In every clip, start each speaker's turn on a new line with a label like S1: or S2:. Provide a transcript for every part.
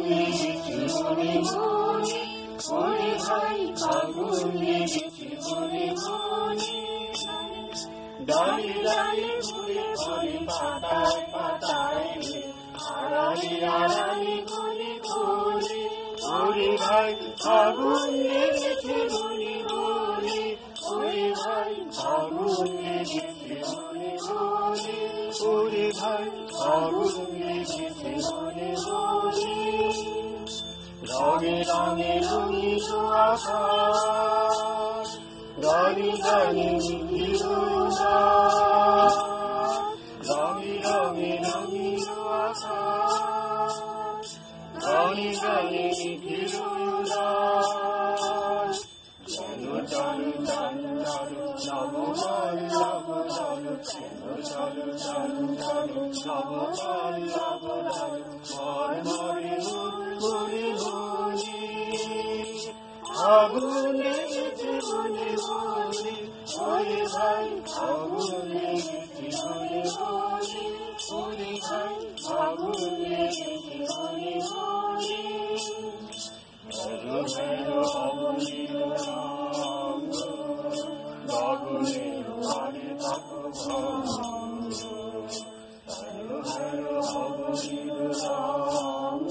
S1: লেগেছে মনে মনে, ওরে ভাই ফাগুন লেগেছে মনে মনে। ডালে ডালে ফুলে ফলে পাতায় পাতায়, আড়ালে আড়ালে কোলে কোলে, ওরে ভাই ফাগুন লেগেছে মনে মনে, ওরে ভাই ফাগুন লেগেছে মনে মনে, ওরে ভাই ফাগুন লেগেছে মনে মনে। রঙে রঙে রঙিত আকাশ, গানে গানে নিখিল উল্লাস, রঙে রঙে রঙিত আকাশ, গানে গানে নিখিল উল্লাস। চলো চলো চলো চলো নবকাল নবকালো, চলো চলো চলো চলো নবকাল নবকালো, মরমরে মনে মনে, ফাগুন লেগেছে মনে মনে, ওরে ভাই ফাগুন লেগেছে মনে মনে, ওরে ভাই ফাগুন লেগেছে মনে মনে। হেলো হেলো অবনীল রঙ্গ, গগনের পারে থাকো ভঙ্গ, হেলো হেলো অবনীল রঙ্গ,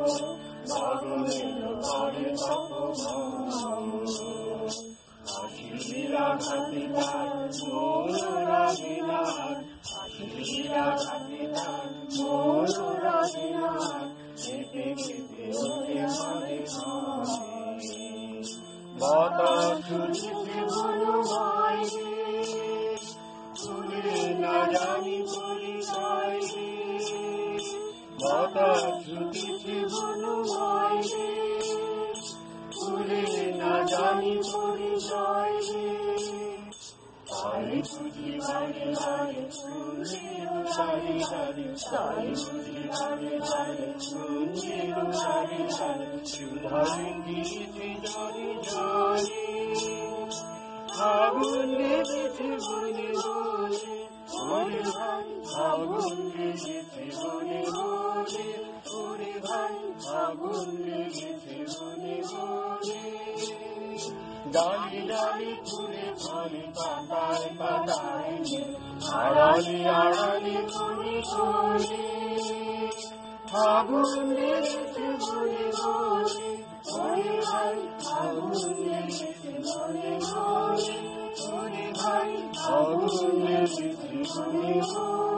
S1: গগনের পারে থাকো ভঙ্গ। হাসিরা ঘাটে তার মোরা দিনার, হাসিরা ঘাটে তার মোরা দিনার, খেতে খেতে ওঠে ঘরে ঘরে। বাতাস ছুটিছে বনমাই রে, ফুলে না জানি পরিচয় রে, বাতাস ছুটিছে বনমাই রে, ফুলে না জানি পরিচয় রে। তাই বুঝি বারে বারে ফুলের সারি সারি, তাই বুঝি বারে বারে ফুলের সারি সারি, সুধারে গিয়েছে জরে জরে। ফাগুন লেগেছে মনে মনে, ওরে ভাই ফাগুন লেগেছে মনে মনে, ওরে ভাই ফাগুন লেগেছে মনে মনে। ডালে ডালে ফুলে ফলে পাতায় পাতায়, আড়ালে আড়ালে কোলে কোলে, ফাগুন লেগেছে মনে মনে, ওরে ভাই ফাগুন লেগেছে মনে মনে, ওরে ভাই ফাগুন লেগেছে মনে মনে।